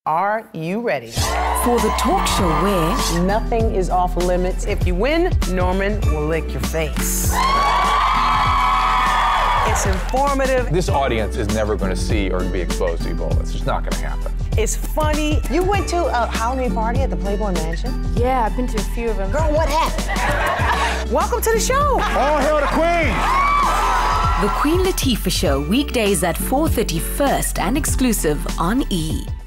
Are you ready? For the talk show where nothing is off limits. If you win, Norman will lick your face. It's informative. This audience is never going to see or be exposed to Ebola. It's just not going to happen. It's funny. You went to a Halloween party at the Playboy Mansion? Yeah, I've been to a few of them. Girl, what happened? Welcome to the show. All hail the Queen! The Queen Latifah Show, weekdays at 4:30 first and exclusive on E!